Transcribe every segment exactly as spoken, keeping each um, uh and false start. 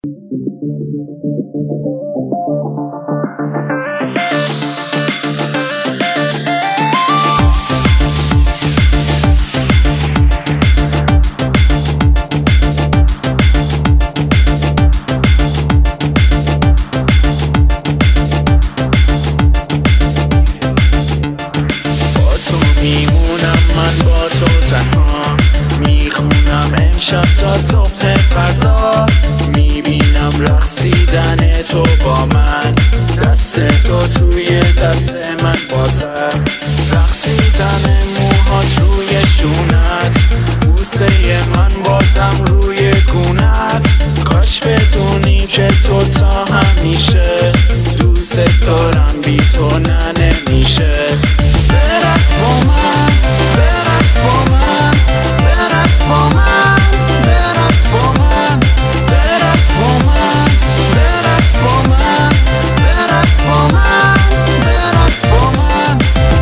امشب تا صبح فردا میبینم رقصیدن تو با من، دست تو توی دست من بازه، رقصیدن موهات روی شونت، بوسه من بازم روی گونت. کاش بدونی که تو تا همیشه دوست دارم، بی تو نه نمیشه. برقص با من، برقص با من، برقص با من، برقص با من، برقص با من، برقص با من، برقص با من، برقص با من.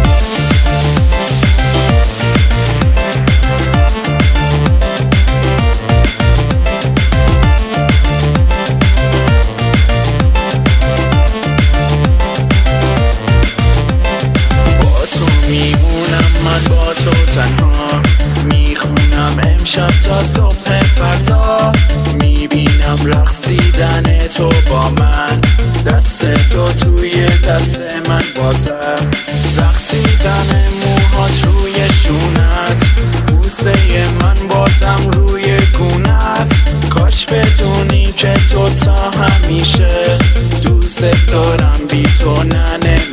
با تو میمونم من، با تو تنها میخونم امشب تا صبح فردا، میبینم رقصیدن تو با من، دست تو توی دست من بازه، رقصیدن موهات روی شونت، بوسه من بازم روی گونت. کاش بدونی که تو تا همیشه دوست دارم، بی تو نه نمیشه.